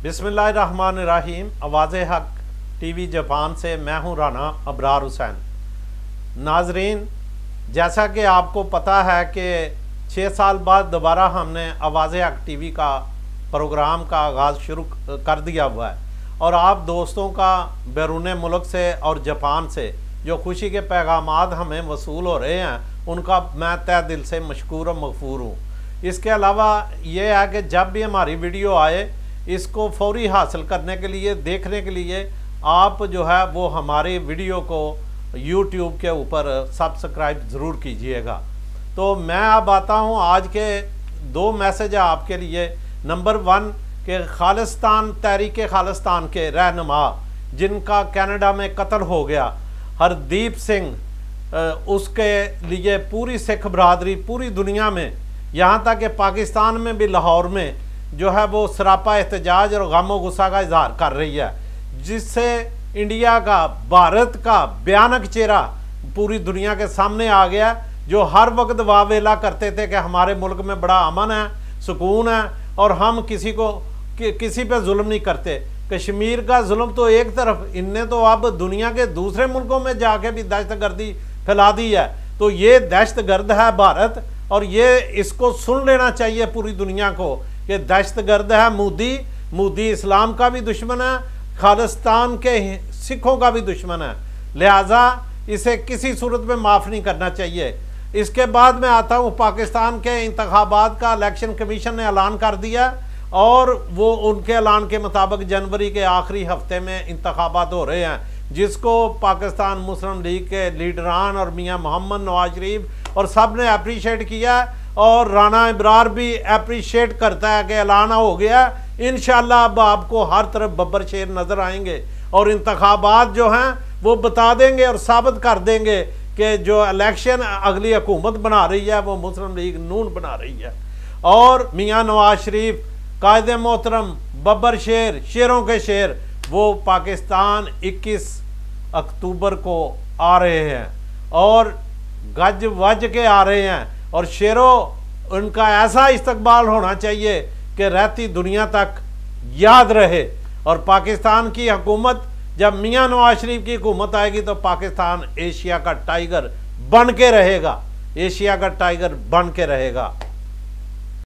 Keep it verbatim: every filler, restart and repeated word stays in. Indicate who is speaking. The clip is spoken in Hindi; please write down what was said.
Speaker 1: बिस्मिल्लाहिर्रहमानिर्रहीम। आवाज़े हक टीवी जापान से मैं हूं राना अबरार हुसैन। नाजरीन, जैसा कि आपको पता है कि छः साल बाद दोबारा हमने आवाज़े हक टीवी का प्रोग्राम का आगाज़ शुरू कर दिया हुआ है और आप दोस्तों का बैरून मुल्क से और जापान से जो खुशी के पैगामात हमें वसूल हो रहे हैं उनका मैं तहे दिल से मशकूर और मगफूर हूँ। इसके अलावा ये है कि जब भी हमारी वीडियो आए इसको फौरी हासिल करने के लिए, देखने के लिए आप जो है वो हमारी वीडियो को यूट्यूब के ऊपर सब्सक्राइब ज़रूर कीजिएगा। तो मैं अब आता हूँ आज के दो मैसेज है आपके लिए। नंबर वन के खालिस्तान तहरीक खालिस्तान के रहनुमा जिनका कनाडा में कत्ल हो गया, हरदीप सिंह, उसके लिए पूरी सिख बरदरी पूरी दुनिया में, यहाँ तक कि पाकिस्तान में भी लाहौर में जो है वो सरापा एहतजाज और गम गुस्सा का इजहार कर रही है, जिससे इंडिया का, भारत का भयानक चेहरा पूरी दुनिया के सामने आ गया। जो हर वक्त वावेला करते थे कि हमारे मुल्क में बड़ा अमन है, सुकून है और हम किसी को कि, किसी पे जुल्म नहीं करते। कश्मीर का जुल्म तो एक तरफ, इनने तो अब दुनिया के दूसरे मुल्कों में जाके भी दहशतगर्दी फैला दी है। तो ये दहशतगर्द है भारत और ये इसको सुन लेना चाहिए पूरी दुनिया को कि दहशतगर्द है मोदी। मोदी इस्लाम का भी दुश्मन है, खालिस्तान के सिखों का भी दुश्मन है, लिहाजा इसे किसी सूरत में माफ़ नहीं करना चाहिए। इसके बाद मैं आता हूँ पाकिस्तान के इंतखाबात का इलेक्शन कमीशन ने ऐलान कर दिया और वो उनके ऐलान के मुताबिक जनवरी के आखिरी हफ्ते में इंतखाबात हो रहे हैं, जिसको पाकिस्तान मुस्लिम लीग के लीडरान और मियाँ मोहम्मद नवाज शरीफ और सब ने अप्रीशिएट किया और राना अबरार भी अप्रीशिएट करता है कि ऐलान हो गया। इंशाल्लाह अब आपको हर तरफ बब्बर शेर नज़र आएंगे और इंतखाबात जो हैं वो बता देंगे और साबित कर देंगे कि जो इलेक्शन अगली हुकूमत बना रही है वो मुस्लिम लीग नून बना रही है। और मियाँ नवाज शरीफ कायदे मोहतरम बब्बर शेर, शेरों के शेर, वो पाकिस्तान इक्कीस अक्टूबर को आ रहे हैं और गज वज के आ रहे हैं और शेरों उनका ऐसा इस्तकबाल होना चाहिए कि रहती दुनिया तक याद रहे। और पाकिस्तान की हुकूमत, जब मियाँ नवाज शरीफ की हुकूमत आएगी तो पाकिस्तान एशिया का टाइगर बन के रहेगा, एशिया का टाइगर बन के रहेगा।